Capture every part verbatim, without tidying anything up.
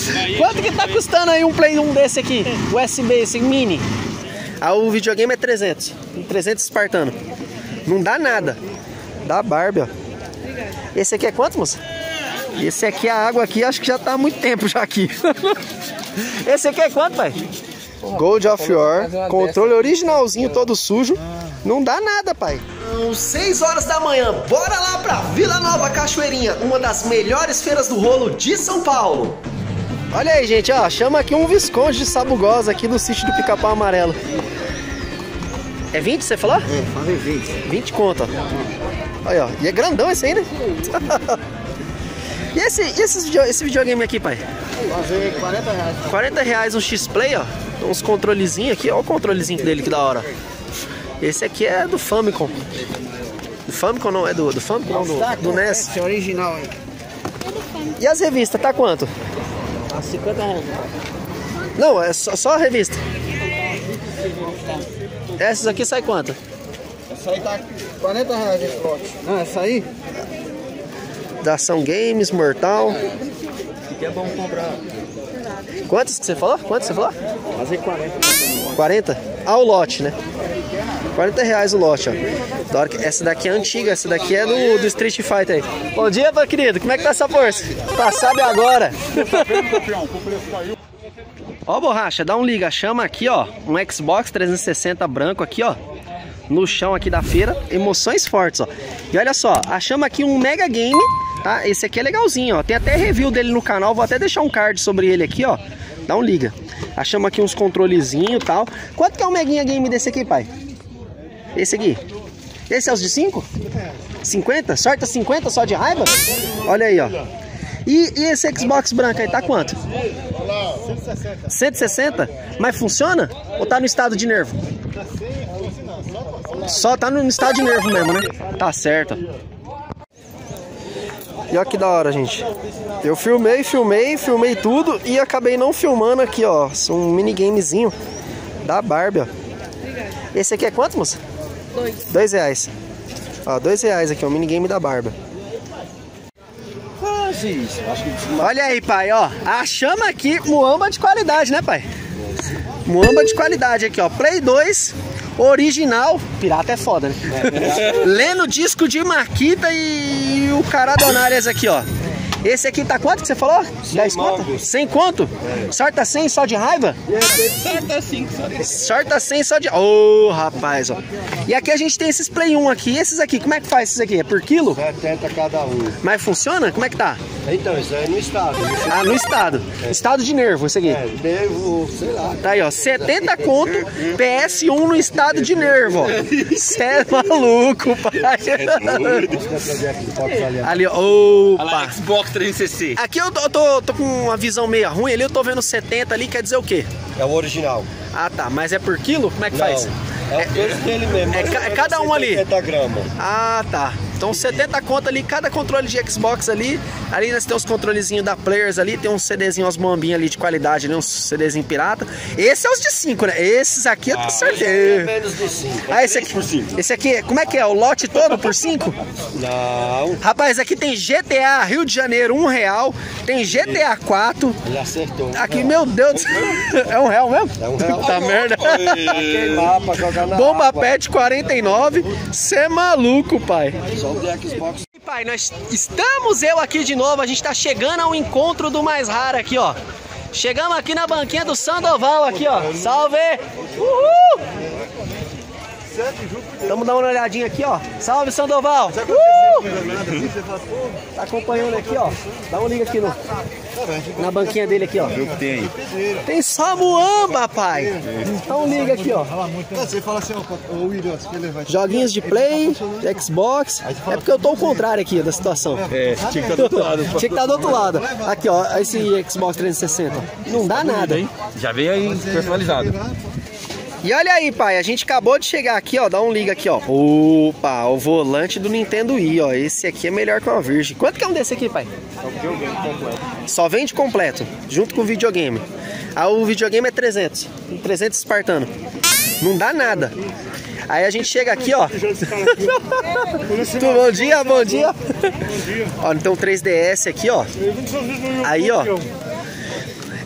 Quanto que tá custando aí um Play um desse aqui? U S B, esse mini? Ah, o videogame é trezentos. trezentos espartano. Não dá nada. Dá Barbie, ó. Esse aqui é quanto, moça? Esse aqui, a água aqui, acho que já tá há muito tempo já aqui. Esse aqui é quanto, pai? Gold of War. Controle originalzinho, todo sujo. Não dá nada, pai. São seis horas da manhã. Bora lá pra Vila Nova Cachoeirinha, uma das melhores feiras do rolo de São Paulo. Olha aí, gente, ó. Chama aqui um Visconde de Sabugosa aqui do sítio do Pica-Pau Amarelo. É vinte, você falou? É, falei vinte. vinte conto, ó. Olha, ó. E é grandão esse aí, né? E esse, e esse, video, esse videogame aqui, pai? Fazer quarenta reais. quarenta reais um X-Play, ó. Tem uns controlezinhos aqui, ó. O controlezinho dele, que da hora. Esse aqui é do Famicom. Do Famicom não, é do, do Famicom não, do, do N E S. Esse é original aí. E as revistas, tá quanto? A cinquenta reais. Não, é só, só a revista. Essas aqui sai quanto? Essa aí tá quarenta reais esse lote. Não, essa aí? Da Ação Games, Mortal. Que é bom comprar. Quantos que você falou? Quantos você falou? Fazer quarenta. quarenta? Ah, o lote, né? quarenta reais o lote, ó. Da hora que essa daqui é antiga, essa daqui é do, do Street Fighter aí. Bom dia, meu querido. Como é que tá essa força? Tá, sabe agora? Ó, borracha, dá um liga. Chama aqui, ó. Um Xbox trezentos e sessenta branco aqui, ó. No chão aqui da feira. Emoções fortes, ó. E olha só, achamos aqui um Mega Game, tá? Esse aqui é legalzinho, ó. Tem até review dele no canal. Vou até deixar um card sobre ele aqui, ó. Dá um liga. Achamos aqui uns controlezinhos e tal. Quanto que é o Meguinha Game desse aqui, pai? Esse aqui. Esse é os de cinco? cinquenta? Sorta cinquenta só de raiva? Olha aí, ó. E, e esse Xbox branco aí, tá quanto? cento e sessenta? Mas funciona? Ou tá no estado de nervo? Só tá no estado de nervo mesmo, né? Tá certo. E olha que da hora, gente. Eu filmei, filmei, filmei tudo e acabei não filmando aqui, ó. Um minigamezinho da Barbie, ó. Esse aqui é quanto, moça? Dois. Dois reais. Ó, dois reais aqui, ó. Um minigame da Barbie. Olha aí, pai, ó. Achamos aqui muamba de qualidade, né, pai? Muamba de qualidade aqui, ó. Play dois, original. Pirata é foda, né? É, lendo disco de Maquita e o Caradonárias aqui, ó. Esse aqui tá quanto que você falou? dez conto? cem conto? É. Sorta cem só de raiva? Sorta cem só de Sorta cem só de... Ô, oh, rapaz, ó. E aqui a gente tem esses Play um aqui. Esses aqui, como é que faz esses aqui? É por quilo? setenta cada um. Mas funciona? Como é que tá? Então, isso aí é no estado. Ah, no estado. É. Estado de nervo, esse aqui. É, nervo, sei lá. Tá aí, ó. setenta conto, P S um no estado de nervo, ó. Cê é maluco, pai. Ali, ó. Opa. Xbox trezentos e sessenta. Aqui eu tô, eu tô, tô com uma visão meio ruim ali, eu tô vendo setenta ali, quer dizer o quê? É o original. Ah, tá. Mas é por quilo? Como é que Não, faz? é o peso dele mesmo. É, é cada um ali. setenta gramas. Ah, tá. Então setenta conto ali, cada controle de Xbox ali. Ali nós temos os controlezinhos da Players ali, tem uns CDzinhos, umas bombinhas ali de qualidade ali, uns CDzinhos pirata. Esse é os de cinco, né? Esses aqui eu tô certeza. É menos de cinco. Ah, esse aqui, esse aqui, como é que é? O lote todo por cinco? Não. Rapaz, aqui tem G T A Rio de Janeiro, um real. Tem G T A quatro. Ele acertou. Aqui, meu Deus do céu. É um real mesmo? É um real. Tá merda. Pra queimar, pra jogar na Bomba água. Pet quarenta e nove. Cê é maluco, pai. Só o de Xbox. E, pai, nós estamos eu aqui de novo. A gente tá chegando ao encontro do mais raro aqui, ó. Chegamos aqui na banquinha do Sandoval aqui, ó. Salve! Uhul! Vamos dar uma olhadinha aqui, ó. Salve, Sandoval! Uh! Tá acompanhando aqui, ó. Dá uma liga aqui no, na banquinha dele aqui, ó. Tem. Tem só muamba, pai. Então liga aqui, ó. Você fala assim, ô William, você levar. Joguinhos de Play, de Xbox. É porque eu tô ao contrário aqui da situação. É, tinha que estar do outro lado. Tinha que estar do outro lado. Aqui, ó, esse Xbox trezentos e sessenta. Não dá nada, hein? Já veio aí personalizado. E olha aí, pai, a gente acabou de chegar aqui, ó. Dá um liga aqui, ó. Opa, o volante do Nintendo Wii, ó. Esse aqui é melhor que uma Virgem. Quanto que é um desse aqui, pai? Só vende completo, junto com o videogame. Ah, o videogame é trezentos. trezentos espartano. Não dá nada. Aí a gente chega aqui, ó. Tu, bom dia, bom dia. Ó, então três D S aqui, ó. Aí, ó.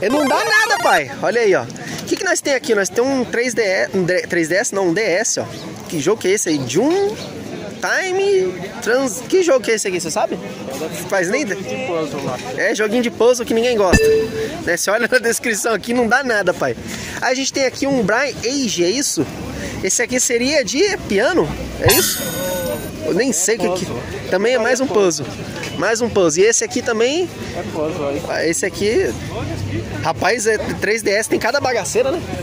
Ele não dá nada, pai. Olha aí, ó. O que, que nós tem aqui? Nós temos um três D S, um três D S, não, um D S, ó. Que jogo que é esse aí? Jun Time Trans... Que jogo que é esse aqui, você sabe? Faz nem... É, joguinho de puzzle que ninguém gosta, né? Você olha na descrição aqui, não dá nada, pai. Aí a gente tem aqui um Brian Age, é isso? Esse aqui seria de piano? É isso? Eu nem sei o que, que... Também é mais um puzzle. Mais um puzzle. E esse aqui também... É puzzle aí. Esse aqui... Rapaz, é três D S, tem cada bagaceira, né?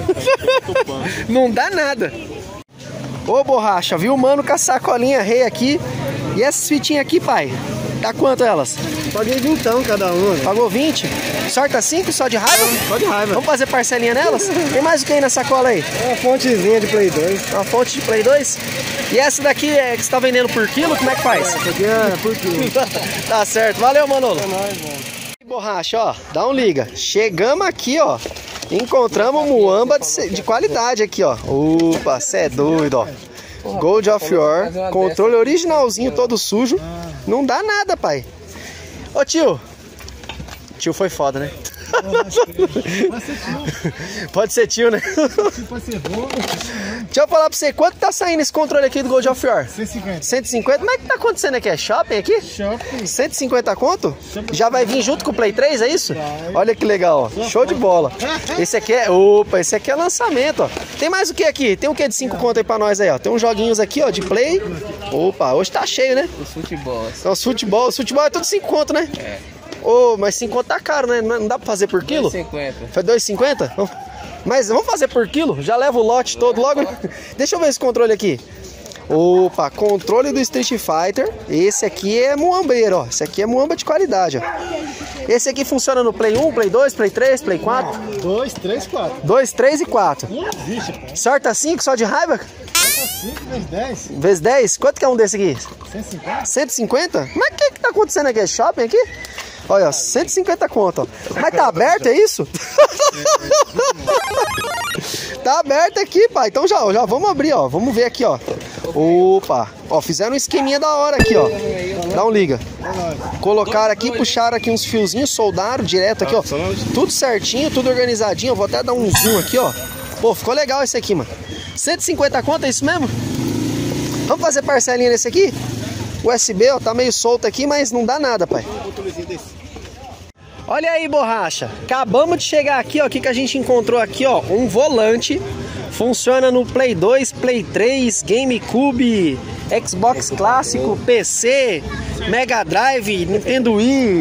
Não dá nada. Ô, Borracha, viu o mano com a sacolinha rei aqui. E essas fitinhas aqui, pai? Tá quanto elas? Paguei vintão cada uma. Né? Pagou vinte? Sorta cinco só de raiva? Só de raiva. Vamos fazer parcelinha nelas? Tem mais o que aí na sacola aí? É uma fontezinha de Play dois. Uma fonte de Play dois? E essa daqui é que você tá vendendo por quilo? Como é que faz? Essa aqui é por quilo. Tá certo. Valeu, Manolo. É nóis, mano. Borracha, ó. Dá um liga. Chegamos aqui, ó. Encontramos um muamba de, de qualidade aqui, ó. Opa, cê é doido, ó. Gold of War, controle originalzinho, todo sujo. Não dá nada, pai. Ô tio. Tio foi foda, né? Pode ser tio. Pode ser tio, né? Pode ser bom. Deixa eu falar pra você, quanto tá saindo esse controle aqui do Gold of War? cento e cinquenta. cento e cinquenta? Como é que tá acontecendo aqui? É shopping aqui? Shopping. cento e cinquenta conto? Já vai vir junto com o Play três, é isso? Olha que legal, ó. Show de bola. Esse aqui é... Opa, esse aqui é lançamento, ó. Tem mais o que aqui? Tem o que de cinco conto aí pra nós aí, ó? Tem uns joguinhos aqui, ó, de Play. Opa, hoje tá cheio, né? Os futebol. Então, os futebol, os futebol é tudo cinco conto, né? É. Ô, mas cinco conto tá caro, né? Não dá pra fazer por quilo? dois e cinquenta. Foi dois e cinquenta? Mas vamos fazer por quilo? Já leva o lote todo logo. Deixa eu ver esse controle aqui. Opa, controle do Street Fighter. Esse aqui é muambeiro, ó. Esse aqui é muamba de qualidade, ó. Esse aqui funciona no Play um, Play dois, Play três, Play quatro? dois, três, quatro. dois, três e quatro. Não existe, pai. Sorta cinco só de raiva? cinco vezes dez. Vezes dez? Quanto que é um desse aqui? cento e cinquenta. cento e cinquenta? Mas o que que tá acontecendo aqui? É shopping aqui? Olha, ó, cento e cinquenta conto, ó. Mas tá aberto, é isso? Tá aberto aqui, pai. Então já, já vamos abrir, ó. Vamos ver aqui, ó. Opa. Ó, fizeram um esqueminha da hora aqui, ó. Dá um liga. Colocaram aqui, puxaram aqui uns fiozinhos, soldaram direto aqui, ó. Tudo certinho, tudo organizadinho. Eu vou até dar um zoom aqui, ó. Pô, ficou legal esse aqui, mano. cento e cinquenta conto, é isso mesmo? Vamos fazer parcelinha nesse aqui? U S B, ó, tá meio solto aqui, mas não dá nada, pai. Olha aí, Borracha. Acabamos de chegar aqui, ó. O que, que a gente encontrou aqui, ó? Um volante. Funciona no Play dois, Play três, GameCube, Xbox clássico, P C, Mega Drive, Nintendo Wii.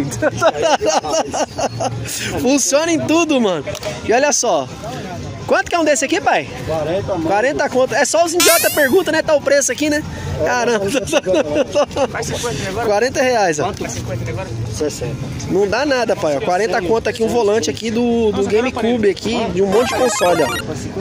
Funciona em tudo, mano. E olha só. Quanto que é um desse aqui, pai? quarenta, mano. quarenta conto. É só os idiotas perguntam, né? Tá o preço aqui, né? Caramba. quarenta reais, ó. sessenta. Não dá nada, pai. Ó. quarenta conto aqui, um volante aqui do, do GameCube aqui, de um monte de console, ó.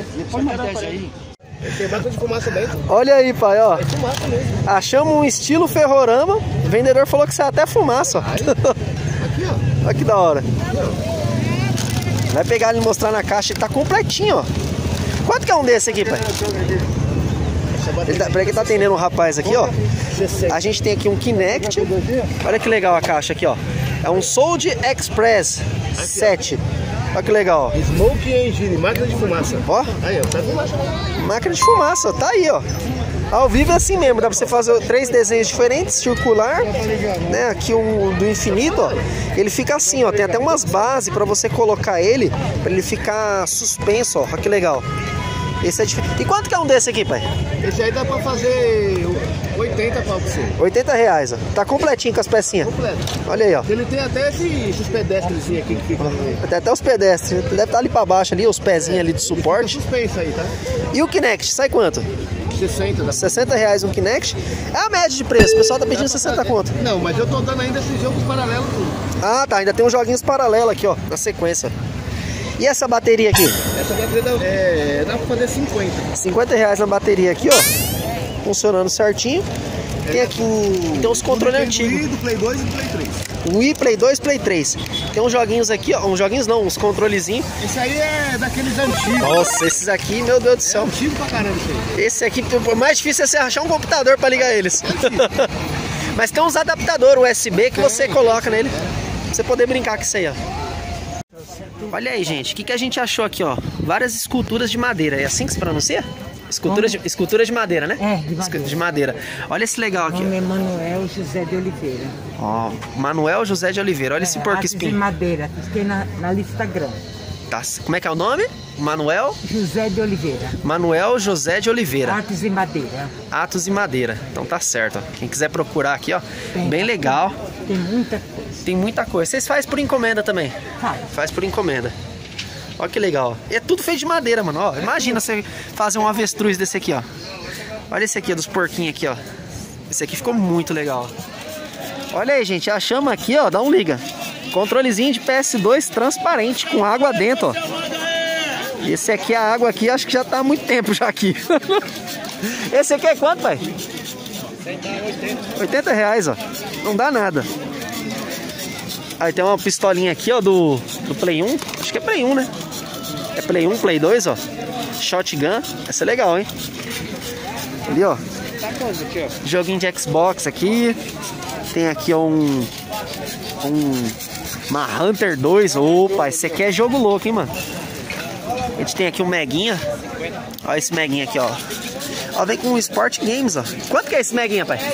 Tem bastante fumaça dentro. Olha aí, pai, ó. É fumaça mesmo. Achamos um estilo ferrorama. O vendedor falou que sai até fumaça, ó. Aqui, ó. Olha que da hora. Vai pegar ele e mostrar na caixa, ele tá completinho, ó. Quanto que é um desse aqui, pai? Ele tá, peraí que tá atendendo um rapaz aqui, ó. A gente tem aqui um Kinect. Olha que legal a caixa aqui, ó. É um Sold Express sete. Olha que legal, ó. Smoke Engine, máquina de fumaça. Ó. Aí, ó, tá fumaça. Máquina de fumaça, ó. Tá aí, ó. Ao vivo é assim mesmo, dá pra você fazer três desenhos diferentes, circular, né? Aqui o do infinito, ó. Ele fica assim, ó. Tem até umas bases pra você colocar ele, pra ele ficar suspenso, ó. Olha que legal. Esse é diferente. E quanto que é um desse aqui, pai? Esse aí dá pra fazer oitenta pra você. oitenta reais, ó. Tá completinho com as pecinhas. Completo. Olha aí, ó. Ele tem até esse, esses pedestres aqui que ficam aí. Tem até os pedestres. Deve estar ali pra baixo ali, os pezinhos ali de suporte. Suspenso aí, tá? E o Kinect, sai quanto? sessenta. Dá. sessenta reais um Kinect. É a média de preço. O pessoal tá pedindo sessenta conto. Não, mas eu tô dando ainda esses jogos paralelos tudo. Ah, tá. Ainda tem uns joguinhos paralelos aqui, ó. Na sequência. E essa bateria aqui? Essa bateria dá, é, dá pra fazer cinquenta. cinquenta reais na bateria aqui, ó. Funcionando certinho. Tem aqui um... Tem uns controles antigos. Do Play dois e do Play três. Wii, Play dois, Play três. Tem uns joguinhos aqui, ó. Uns joguinhos não, uns controlezinhos. Esse aí é daqueles antigos. Nossa, esses aqui, meu Deus do céu. É antigo pra caramba isso aí. Esse aqui, o mais difícil é você achar um computador pra ligar eles. Mas tem uns adaptadores U S B que você coloca nele. Pra você poder brincar com isso aí, ó. Olha aí, gente, o que, que a gente achou aqui, ó? Várias esculturas de madeira, é assim que se pronuncia? Esculturas de, escultura de madeira, né? É, de madeira. De madeira. Olha esse legal aqui. O nome é Manuel José de Oliveira. Ó, Manuel José de Oliveira. Olha é, esse porco espinho. de madeira, fiquei na, na Instagram. Tá, como é que é o nome? Manuel? José de Oliveira. Manuel José de Oliveira. Atos e madeira. Atos e madeira. Então tá certo, ó. Quem quiser procurar aqui, ó. Tem, bem legal. Tem muita coisa. Tem muita coisa. Vocês fazem por encomenda também? Faz. Faz por encomenda. Olha que legal. E é tudo feito de madeira, mano. Ó, imagina você fazer um avestruz desse aqui, ó. Olha esse aqui, dos porquinhos aqui, ó. Esse aqui ficou muito legal. Olha aí, gente. A chama aqui, ó. Dá um liga. Controlezinho de P S dois transparente com água dentro, ó. Esse aqui, a água aqui, acho que já tá há muito tempo já aqui. Esse aqui é quanto, pai? oitenta reais, ó. Não dá nada. Aí tem uma pistolinha aqui, ó, do, do Play um. Acho que é Play um, né? É Play um, Play dois, ó. Shotgun. Essa é legal, hein? Ali, ó. Joguinho de Xbox aqui. Tem aqui, ó, um... Um... Uma Hunter dois. Opa, esse aqui é jogo louco, hein, mano? A gente tem aqui um Meguinha. Olha esse Meguinha aqui, ó. Ó, vem com um Sport Games, ó. Quanto que é esse Meguinha, pai?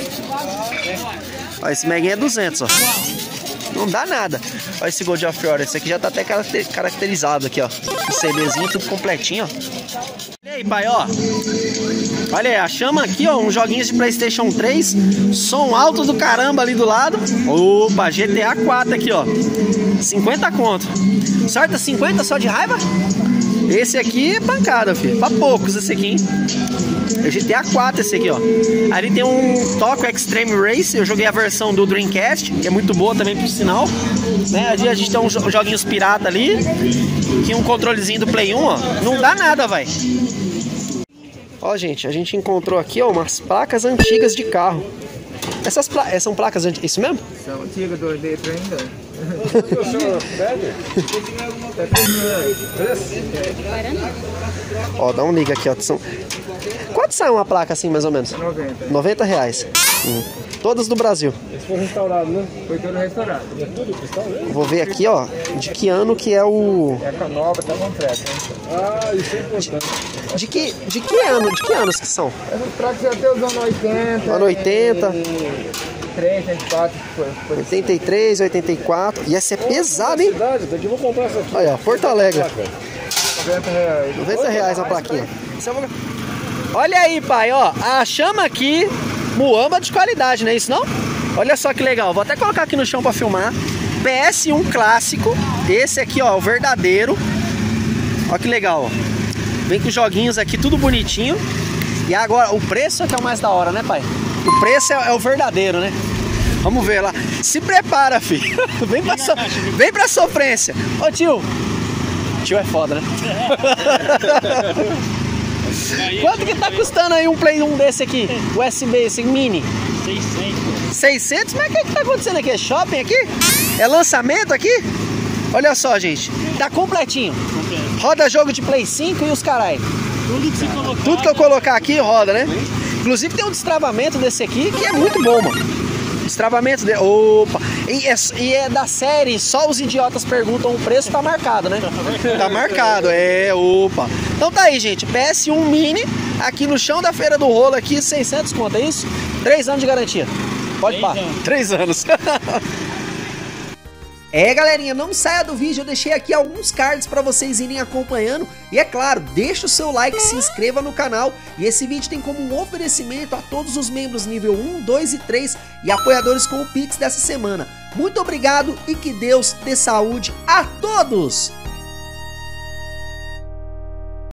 Ó, esse Meguinha é duzentos, ó. Não dá nada. Olha esse God of War. Esse aqui já tá até caracterizado aqui, ó. O CDzinho tudo completinho, ó. Olha aí, pai, ó. Olha aí, a chama aqui, ó. Uns joguinhos de PlayStation três. Som alto do caramba ali do lado. Opa, G T A quatro aqui, ó. cinquenta conto. Sorta cinquenta só de raiva? Esse aqui é pancada, filho. Pra poucos esse aqui, hein? É G T A quatro esse aqui, ó. Ali tem um Tokyo Extreme Race. Eu joguei a versão do Dreamcast, que é muito boa também, por sinal, né? Ali a gente tem uns joguinhos pirata ali. Aqui um controlezinho do Play um, ó. Não dá nada, vai. Ó, gente, a gente encontrou aqui, ó, umas placas antigas de carro. Essas pla são placas antigas, isso mesmo? São antigas, dois litros ainda. Ó, dá um liga aqui, ó. São... Quanto sai uma placa assim, mais ou menos? noventa. noventa reais. Hum. Todas do Brasil. Esse foi restaurado, né? Foi todo restaurado. É tudo restaurado? Vou ver aqui, ó, de que ano que é o... É a nova, tá completa. Ah, isso é importante. De, de, que, de que ano? De que anos que são? Essas placas até os anos oitenta. Ano oitenta. três, oitenta e quatro. oitenta e três, oitenta e quatro. E essa é pesada, hein? Daqui eu vou comprar essa aqui. Olha, ó, Porto Alegre. noventa reais. noventa reais a plaquinha. Olha aí, pai, ó. A chama aqui, muamba de qualidade, não é isso não? Olha só que legal. Vou até colocar aqui no chão pra filmar. P S um clássico. Esse aqui, ó, o verdadeiro. Ó que legal, ó. Vem com joguinhos aqui, tudo bonitinho. E agora, o preço é que é o mais da hora, né, pai? O preço é, é o verdadeiro, né? Vamos ver lá. Se prepara, filho. Vem pra, so... Vem pra sofrência. Ô, tio. Tio é foda, né? Quanto que tá custando aí um Play um desse aqui? U S B, esse mini? seiscentos. seiscentos? Mas o que que tá acontecendo aqui? É shopping aqui? É lançamento aqui? Olha só, gente. Tá completinho. Roda jogo de Play cinco e os carai. Tudo que você colocar. Tudo que eu colocar aqui roda, né? Inclusive tem um destravamento desse aqui que é muito bom, mano. Destravamento de... Opa! E é, e é da série Só os Idiotas Perguntam o Preço, tá marcado, né? Tá marcado, é, opa. Então tá aí, gente. P S um Mini, aqui no chão da Feira do Rolo, aqui, seiscentos conto, é isso? três anos de garantia. Pode pá. três anos. É, galerinha, não saia do vídeo, eu deixei aqui alguns cards para vocês irem acompanhando. E é claro, deixa o seu like, se inscreva no canal. E esse vídeo tem como um oferecimento a todos os membros nível um, dois e três e apoiadores com o Pix dessa semana. Muito obrigado e que Deus dê saúde a todos!